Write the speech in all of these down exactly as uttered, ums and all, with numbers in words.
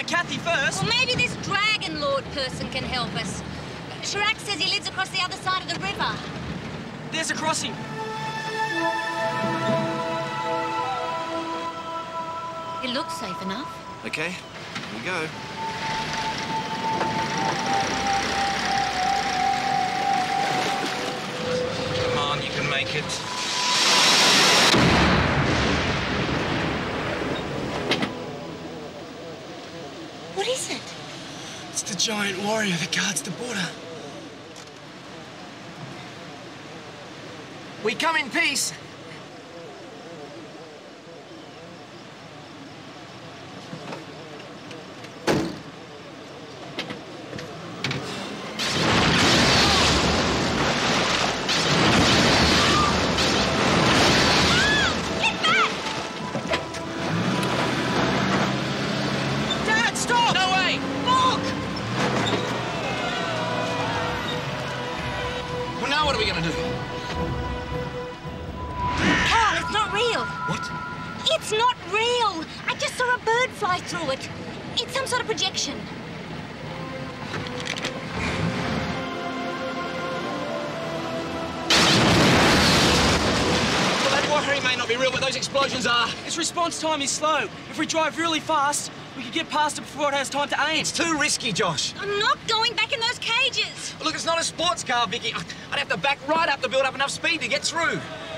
find Kathy first. Well, maybe this Dragon Lord person can help us. Chirac says he lives across the other side of the river. There's a crossing. It looks safe enough. Okay, here we go. Come on, you can make it. What is it? It's the giant warrior that guards the border. We come in peace. Through it. It's some sort of projection. Well, that watery may not be real, but those explosions are. Its response time is slow. If we drive really fast, we could get past it before it has time to aim. It's too risky, Josh. I'm not going back in those cages. Look, it's not a sports car, Vicky. I'd have to back right up to build up enough speed to get through.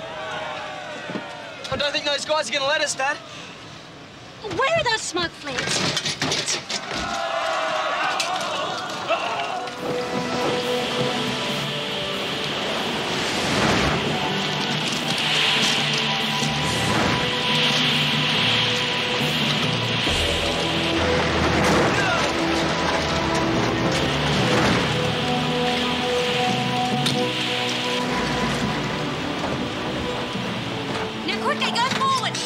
I don't think those guys are going to let us, Dad. Where are those smoke flares? Now quickly, go forward!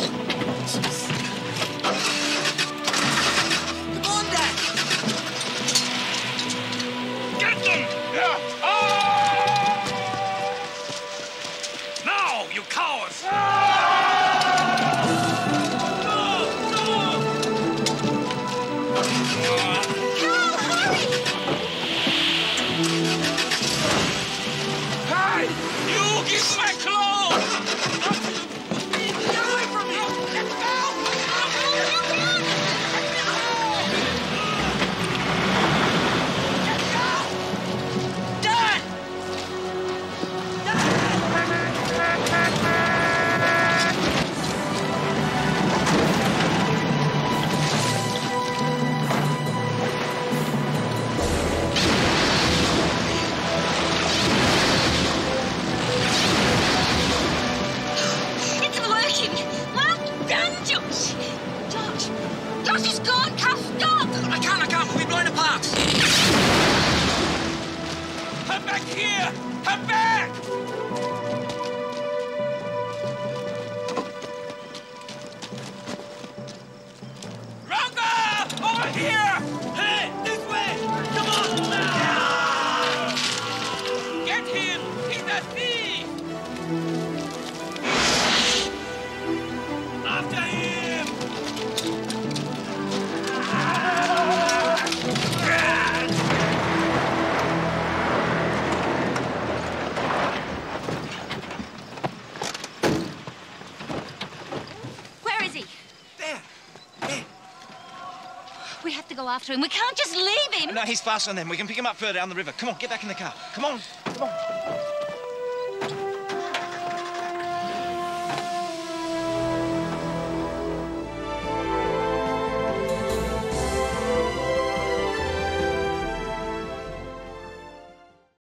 After him. We can't just leave him. No, he's faster than them. We can pick him up further down the river. Come on, get back in the car. Come on, come on.